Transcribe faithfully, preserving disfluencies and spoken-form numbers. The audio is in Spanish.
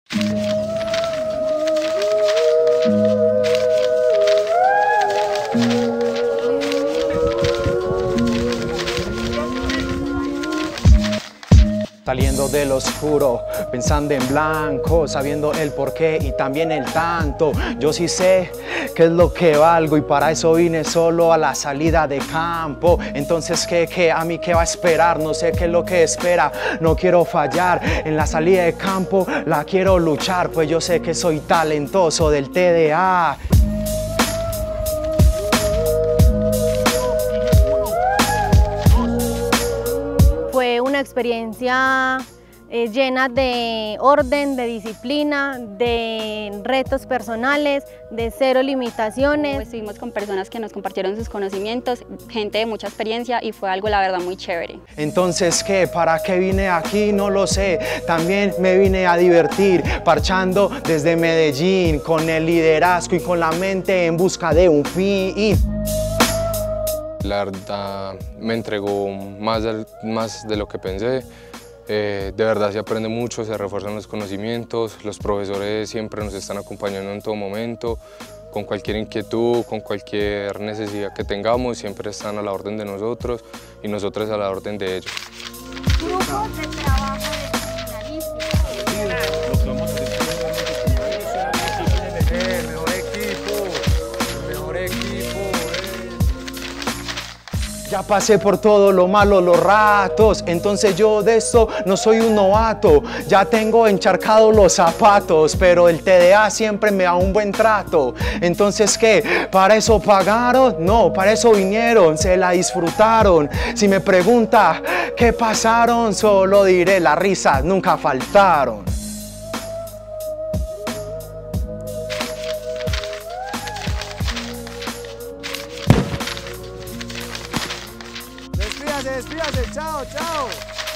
Saliendo del oscuro, pensando en blanco, sabiendo el porqué y también el tanto. Yo sí sé qué es lo que valgo y para eso vine solo a la salida de campo. Entonces, ¿qué, qué? ¿A mí qué va a esperar? No sé qué es lo que espera, no quiero fallar. En la salida de campo la quiero luchar, pues yo sé que soy talentoso del T D A. Fue una experiencia eh, llena de orden, de disciplina, de retos personales, de cero limitaciones. Estuvimos con personas que nos compartieron sus conocimientos, gente de mucha experiencia y fue algo la verdad muy chévere. Entonces, ¿qué? ¿Para qué vine aquí? No lo sé. También me vine a divertir, parchando desde Medellín, con el liderazgo y con la mente en busca de un fin. La verdad me entregó más de, más de lo que pensé. Eh, de verdad se aprende mucho, se refuerzan los conocimientos, los profesores siempre nos están acompañando en todo momento, con cualquier inquietud, con cualquier necesidad que tengamos, siempre están a la orden de nosotros y nosotros a la orden de ellos. Grupos de trabajo de El mejor equipo, el mejor equipo. Ya pasé por todo lo malo, los ratos, entonces yo de esto no soy un novato. Ya tengo encharcados los zapatos, pero el T D A siempre me da un buen trato. Entonces, ¿qué? ¿Para eso pagaron? No, para eso vinieron, se la disfrutaron. Si me pregunta qué pasaron, solo diré las risas nunca faltaron. Despídase, despídase, chao, chao.